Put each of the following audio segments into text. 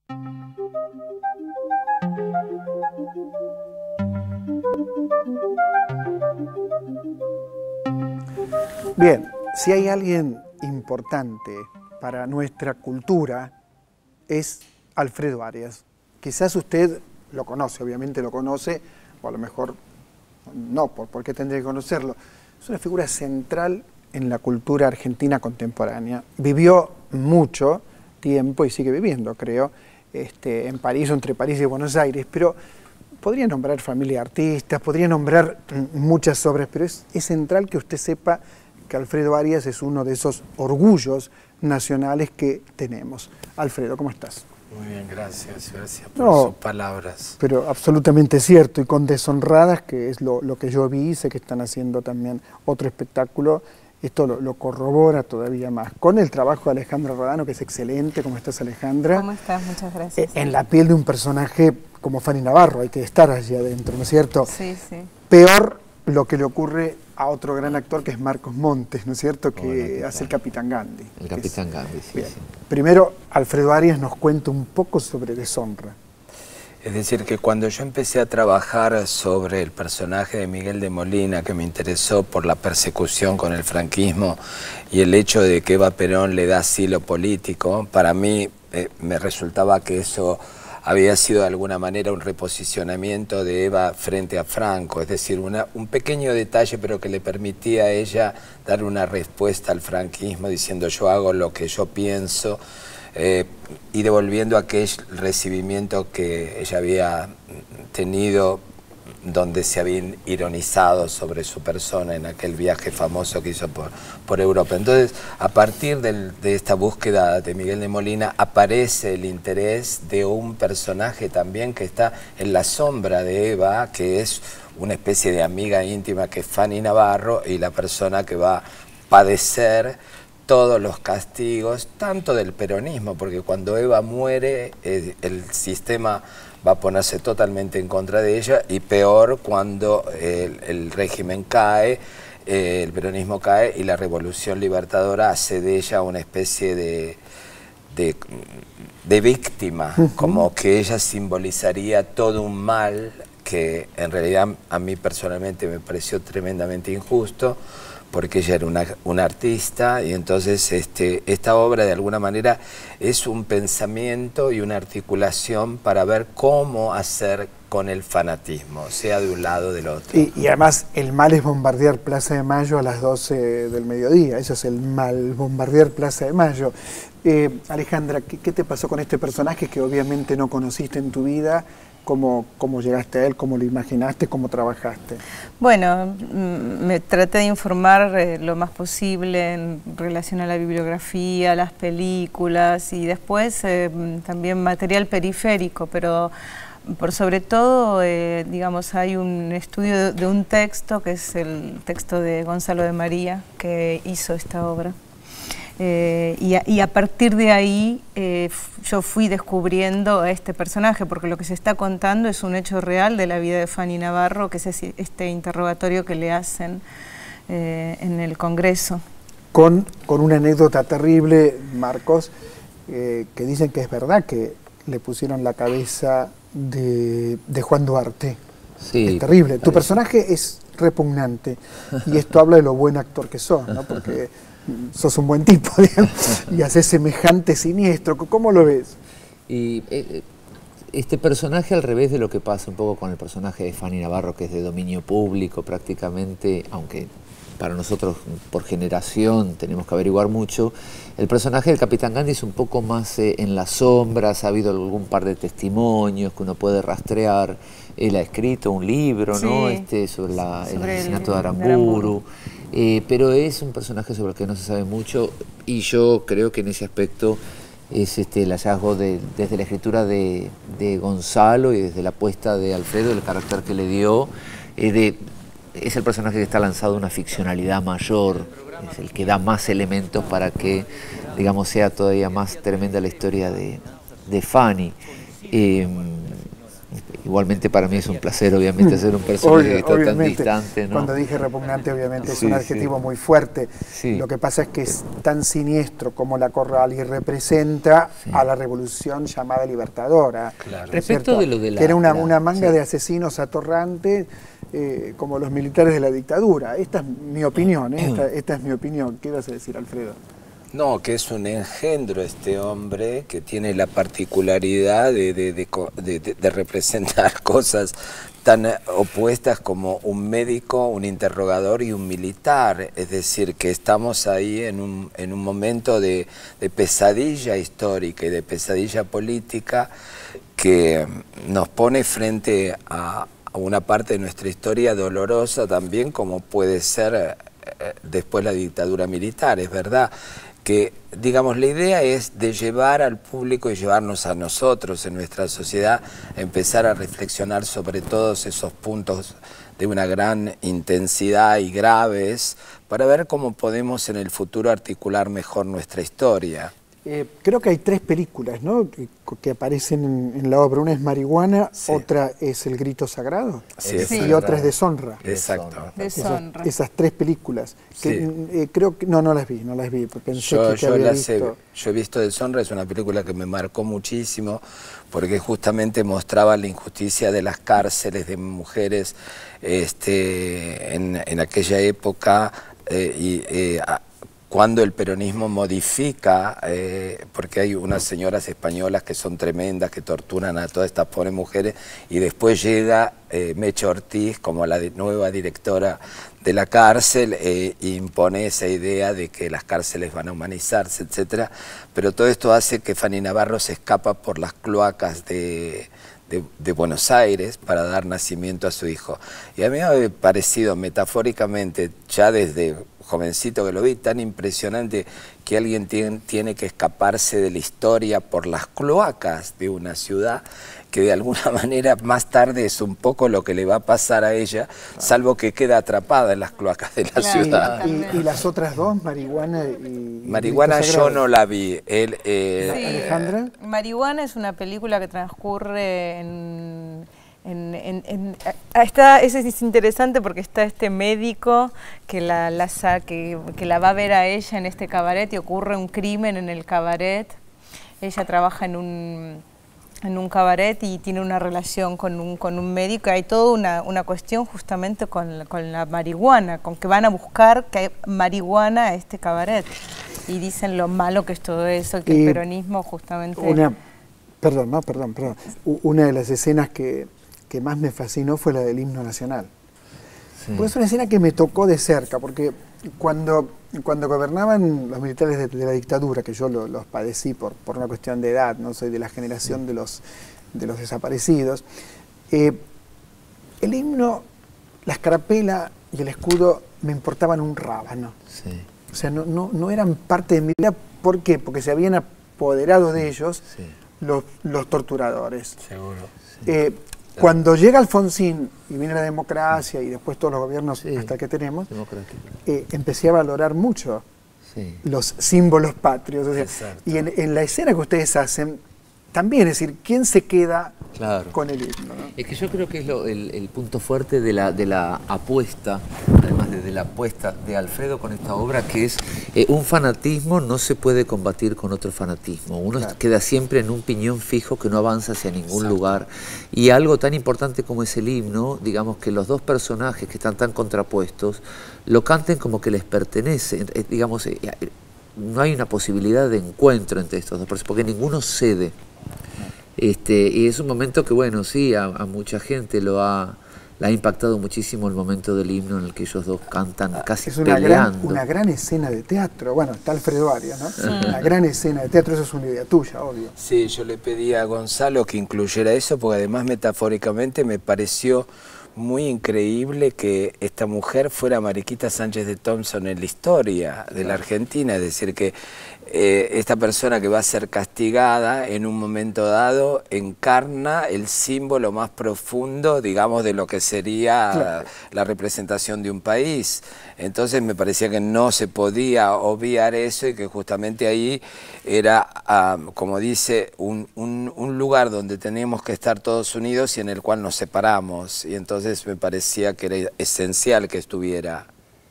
Bien, si hay alguien importante para nuestra cultura es Alfredo Arias. Quizás usted lo conoce, obviamente lo conoce, o a lo mejor no, ¿por qué tendría que conocerlo? Es una figura central en la cultura argentina contemporánea. Vivió mucho tiempo y sigue viviendo, creo, en París o entre París y Buenos Aires, pero podría nombrar familia de artistas, podría nombrar muchas obras, pero es central que usted sepa que Alfredo Arias es uno de esos orgullos nacionales que tenemos. Alfredo, ¿cómo estás? Muy bien, gracias por sus palabras. Pero absolutamente cierto, y con Deshonradas, que es lo que yo vi, sé que están haciendo también otro espectáculo, esto lo corrobora todavía más. Con el trabajo de Alejandra Rodano, que es excelente. ¿Cómo estás, Alejandra? ¿Cómo estás? Muchas gracias. En la piel de un personaje como Fanny Navarro, hay que estar allí adentro, ¿no es cierto? Sí, sí. Peor lo que le ocurre a otro gran actor que es Marcos Montes, ¿no es cierto?, que hace el Capitán Gandhi. El Capitán Gandhi, sí, sí. Primero, Alfredo Arias nos cuenta un poco sobre Deshonra. Es decir, que cuando yo empecé a trabajar sobre el personaje de Miguel de Molina, que me interesó por la persecución con el franquismo y el hecho de que Eva Perón le da asilo político, para mí me resultaba que eso había sido de alguna manera un reposicionamiento de Eva frente a Franco, es decir, un pequeño detalle pero que le permitía a ella dar una respuesta al franquismo diciendo yo hago lo que yo pienso y devolviendo aquel recibimiento que ella había tenido donde se habían ironizado sobre su persona en aquel viaje famoso que hizo por Europa. Entonces, a partir de esta búsqueda de Miguel de Molina, aparece el interés de un personaje también que está en la sombra de Eva, que es una especie de amiga íntima que es Fanny Navarro, y la persona que va a padecer todos los castigos, tanto del peronismo, porque cuando Eva muere, el sistema va a ponerse totalmente en contra de ella, y peor cuando el régimen cae, el peronismo cae y la Revolución Libertadora hace de ella una especie de víctima, como que ella simbolizaría todo un mal que en realidad a mí personalmente me pareció tremendamente injusto, porque ella era una artista, y entonces esta obra de alguna manera es un pensamiento y una articulación para ver cómo hacer con el fanatismo, sea de un lado o del otro. Y además el mal es bombardear Plaza de Mayo a las 12 del mediodía, eso es el mal, bombardear Plaza de Mayo. Alejandra, ¿qué te pasó con este personaje que obviamente no conociste en tu vida? ¿Cómo llegaste a él? ¿Cómo lo imaginaste? ¿Cómo trabajaste? Bueno, me traté de informar lo más posible en relación a la bibliografía, las películas y después también material periférico, pero por sobre todo, digamos, hay un estudio de un texto, que es el texto de Gonzalo de María, que hizo esta obra. Y a partir de ahí yo fui descubriendo a este personaje, porque lo que se está contando es un hecho real de la vida de Fanny Navarro, que es este interrogatorio que le hacen en el Congreso. Con una anécdota terrible, Marcos, que dicen que es verdad que le pusieron la cabeza de Juan Duarte. Sí, es terrible. Tu personaje es repugnante, y esto habla de lo buen actor que sos, ¿no? Porque sos un buen tipo, digamos, y haces semejante siniestro. ¿Cómo lo ves? Y este personaje, al revés de lo que pasa un poco con el personaje de Fanny Navarro, que es de dominio público prácticamente, aunque para nosotros por generación tenemos que averiguar mucho, el personaje del Capitán Gandhi es un poco más en las sombras. Ha habido algún par de testimonios que uno puede rastrear. Él ha escrito un libro, sí, ¿no? Sobre el asesinato de Aramburu. Pero es un personaje sobre el que no se sabe mucho, y yo creo que en ese aspecto es el hallazgo desde la escritura de Gonzalo y desde la apuesta de Alfredo, el carácter que le dio. Es el personaje que está lanzado a una ficcionalidad mayor, es el que da más elementos para que, digamos, sea todavía más tremenda la historia de Fanny. Igualmente para mí es un placer, obviamente, ser un personaje que está tan distante, ¿no? Cuando dije repugnante, obviamente es Sí, un adjetivo muy fuerte. Sí. Lo que pasa es que es tan siniestro como la Corral y representa a la revolución llamada libertadora. Claro. Respecto de lo de la... que era una manga sí. de asesinos atorrantes, como los militares de la dictadura. Esta es mi opinión, esta es mi opinión. ¿Qué ibas a decir, Alfredo? No, que es un engendro este hombre que tiene la particularidad de representar cosas tan opuestas como un médico, un interrogador y un militar. Es decir, que estamos ahí en un momento de pesadilla histórica y de pesadilla política que nos pone frente a una parte de nuestra historia dolorosa también, como puede ser después la dictadura militar. Es verdad que, digamos, la idea es de llevar al público y llevarnos a nosotros en nuestra sociedad a empezar a reflexionar sobre todos esos puntos de una gran intensidad y graves para ver cómo podemos en el futuro articular mejor nuestra historia. Creo que hay 3 películas, ¿no?, que aparecen en la obra. Una es Marihuana, sí. Otra es El Grito Sagrado, Sí, y otra es Deshonra. Exacto. Deshonra. Esas 3 películas. Que, creo que no las vi, pensé que había visto. Yo he visto Deshonra, es una película que me marcó muchísimo porque justamente mostraba la injusticia de las cárceles de mujeres en aquella época cuando el peronismo modifica, porque hay unas señoras españolas que son tremendas, que torturan a todas estas pobres mujeres, y después llega Mecha Ortiz como la nueva directora de la cárcel e impone esa idea de que las cárceles van a humanizarse, etcétera. Pero todo esto hace que Fanny Navarro se escapa por las cloacas de Buenos Aires para dar nacimiento a su hijo. Y a mí me ha parecido metafóricamente, ya desde jovencito que lo vi, tan impresionante que alguien tiene que escaparse de la historia por las cloacas de una ciudad, que de alguna manera más tarde es un poco lo que le va a pasar a ella, salvo que queda atrapada en las cloacas de la ciudad. Y las otras 2, Marihuana y... Marihuana yo no la vi. Alejandra. Marihuana es una película que transcurre eso es interesante porque está este médico que la va a ver a ella en este cabaret y ocurre un crimen en el cabaret. Ella trabaja en un cabaret y tiene una relación con un médico. Hay toda una cuestión justamente con la marihuana, con que van a buscar que hay marihuana a este cabaret y dicen lo malo que es todo eso, que el peronismo justamente... Perdón. Una de las escenas que más me fascinó fue la del himno nacional. Sí. Pues es una escena que me tocó de cerca, porque cuando gobernaban los militares de la dictadura, que yo los padecí por una cuestión de edad, no soy de la generación de los desaparecidos, el himno, la escarapela y el escudo me importaban un rábano. Sí. O sea, no eran parte de mi vida. ¿Por qué? Porque se habían apoderado de ellos los torturadores. Seguro. Sí. Cuando llega Alfonsín y viene la democracia y después todos los gobiernos hasta que tenemos, empecé a valorar mucho los símbolos patrios. O sea, y en la escena que ustedes hacen, también, es decir, ¿quién se queda con el himno, ¿no? Es que yo creo que es el punto fuerte de la apuesta, además de la apuesta de Alfredo con esta obra, que es un fanatismo no se puede combatir con otro fanatismo. Uno queda siempre en un piñón fijo que no avanza hacia ningún lugar. Y algo tan importante como es el himno, digamos que los dos personajes que están tan contrapuestos, lo canten como que les pertenece. Digamos, no hay una posibilidad de encuentro entre estos dos, porque ninguno cede. Y es un momento que, bueno, sí, a mucha gente la ha impactado muchísimo el momento del himno en el que ellos dos cantan casi peleando. Una gran escena de teatro. Bueno, está Alfredo Arias, ¿no? Sí. Una gran escena de teatro, eso es una idea tuya, obvio. Sí, yo le pedí a Gonzalo que incluyera eso, porque además metafóricamente me pareció muy increíble que esta mujer fuera Mariquita Sánchez de Thompson en la historia de la Argentina, es decir, que esta persona que va a ser castigada en un momento dado encarna el símbolo más profundo, digamos, de lo que sería la representación de un país. Entonces me parecía que no se podía obviar eso y que justamente ahí era, como dice, un lugar donde teníamos que estar todos unidos y en el cual nos separamos. Y entonces me parecía que era esencial que estuviera.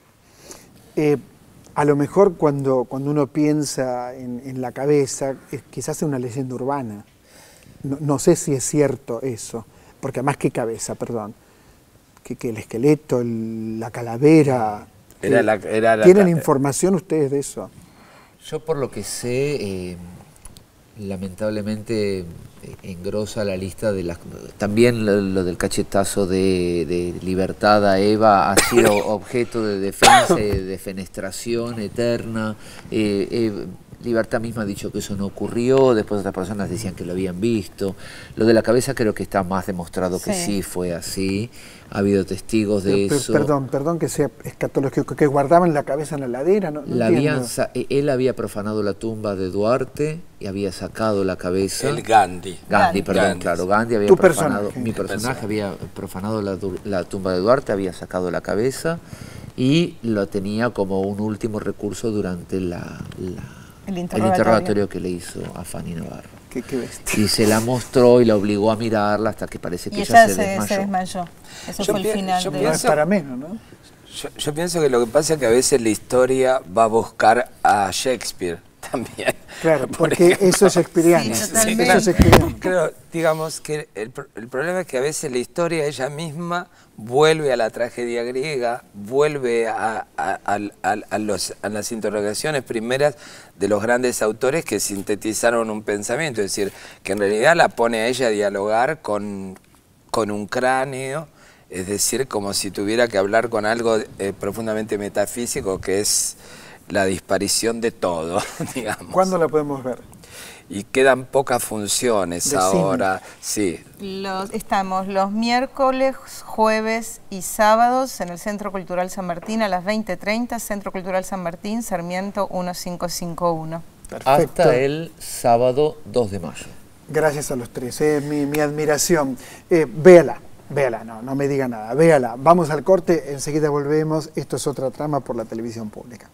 A lo mejor cuando uno piensa en la cabeza, quizás es una leyenda urbana. No sé si es cierto eso, porque además ¿qué cabeza, perdón? Que el esqueleto, la calavera... ¿Tienen información ustedes de eso? Yo por lo que sé, lamentablemente engrosa la lista de las... También lo del cachetazo de Libertad a Eva ha sido objeto de defensa y de defenestración eterna. Libertad misma ha dicho que eso no ocurrió, después otras personas decían que lo habían visto. Lo de la cabeza creo que está más demostrado que sí fue así. Ha habido testigos de eso. Perdón que sea escatológico, que guardaban la cabeza en la heladera, no él había profanado la tumba de Duarte y había sacado la cabeza. El Gandhi. Gandhi. Claro, Gandhi había profanado, mi personaje había profanado la tumba de Duarte, había sacado la cabeza y lo tenía como un último recurso durante el interrogatorio que le hizo a Fanny Navarro. Qué bestia. Y se la mostró y la obligó a mirarla hasta que parece que ella se desmayó. Eso fue el final de... No es para menos, ¿no? Yo pienso que lo que pasa es que a veces la historia va a buscar a Shakespeare también. Claro, porque eso es shakespeariano. Sí, eso es shakespeariano. Creo, digamos que el problema es que a veces la historia ella misma vuelve a la tragedia griega, vuelve a las interrogaciones primeras de los grandes autores que sintetizaron un pensamiento, es decir, que en realidad la pone a ella a dialogar con un cráneo, es decir, como si tuviera que hablar con algo profundamente metafísico, que es la disparición de todo, digamos. ¿Cuándo la podemos ver? Y quedan pocas funciones ahora, sí. Estamos los miércoles, jueves y sábados en el Centro Cultural San Martín a las 20:30, Centro Cultural San Martín, Sarmiento 1551. Perfecto. Hasta el sábado 2 de mayo. Gracias a los tres, mi admiración. Véala, no me diga nada, véala. Vamos al corte, enseguida volvemos. Esto es Otra Trama por la televisión pública.